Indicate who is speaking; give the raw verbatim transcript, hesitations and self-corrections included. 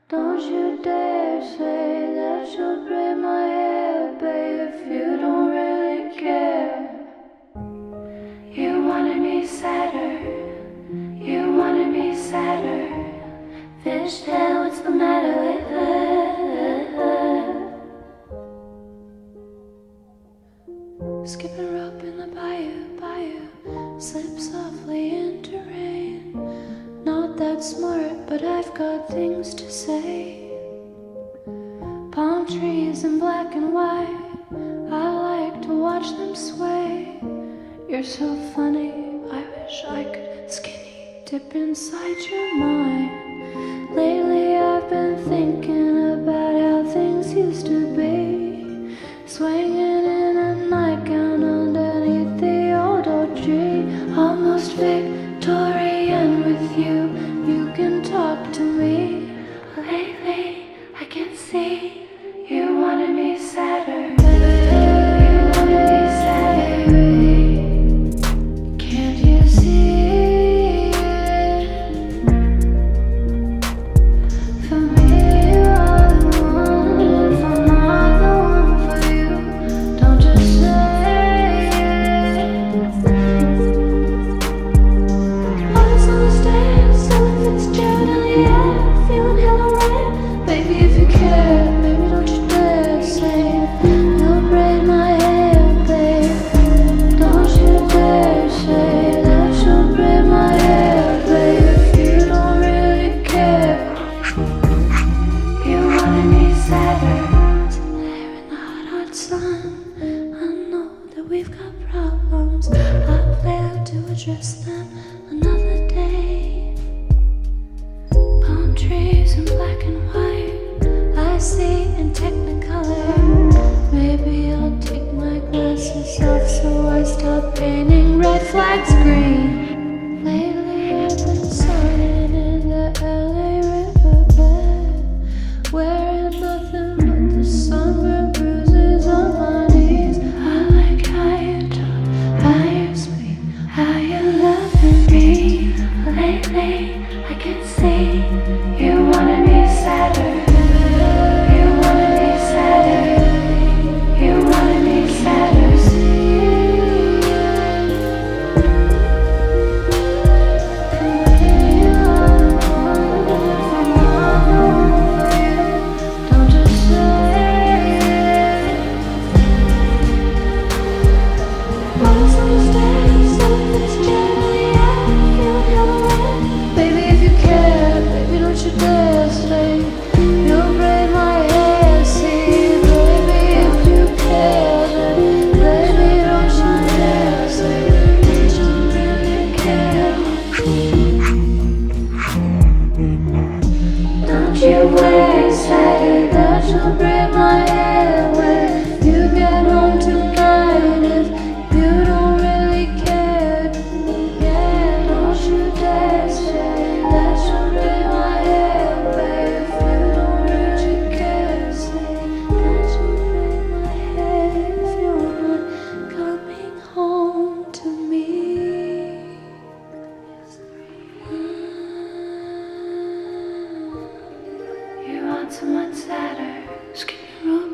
Speaker 1: Don't you dare say that you'll braid my hair, babe, if you don't really care. You wanted me sadder, you wanted me sadder. Fishtail, what's the matter with her? Skipping rope in the bayou, bayou, slip softly into rain. Not that smart, but I've got things to say. Palm trees in black and white, I like to watch them sway. You're so funny, I wish I could skinny dip inside your mind. Lately I've been thinking about how things used to be, swinging in a nightgown underneath the old oak tree. Almost Victorian with you, you can talk to me. Lately I can see you wanted me sadder. You wanted me sadder. Can't you see it? For me you are the one. If I'm not the one for you, don't just say it. Hearts on the stairs, Ella Fitzgerald in the air, feeling hella red. Baby, if you care, baby, don't you dare say you'll braid my hair, babe. Don't you dare say that you'll braid my hair, babe, if you don't really care. You wanted me sadder. There in the hot, hot sun, I know that we've got problems. I plan to address them another day. Palm trees in black and white, I see in technicolor. Maybe I'll take my glasses off so I stop painting red flags green. Lately I've been sunning in the L A riverbed, wearing nothing but the sunburn bruises on my knees. I like how you talk, how you speak, how you loving me. Lately I can see you wanted me sadder. You wanted me sadder. You wanted me sadder. You are the one. I'm not the one for you. Don't just say it. Hearts on the stairs, Ella Fitzgerald in the air, feeling hella red. Baby, if you care, baby, don't you dare say you'll braid my hair. See, baby, if you care, then baby, don't you dare say that you really care. Don't you worry, sadder, that you'll braid my hair when you get home tonight. If you don't really care, yeah, don't you dare say that you'll braid my hair, babe. If you don't really care, say that you'll braid my hair if you're not coming home to me. You want someone sadder, skinny rope